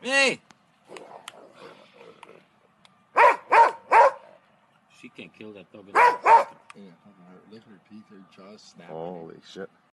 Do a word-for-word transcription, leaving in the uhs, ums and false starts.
Hey! She can kill that dog. Yeah, look at her teeth, her jaw snapping. Holy shit.